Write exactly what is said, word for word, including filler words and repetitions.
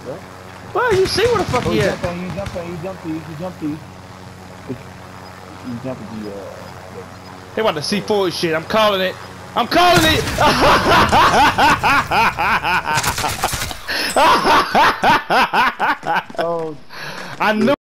Yep. Well, you see where the fuck Oh, he you at. jump on, you jump on, you jump these, you jump these. You jump at the, uh... They want the C four shit. I'm calling it. I'm calling it. Oh. I knew.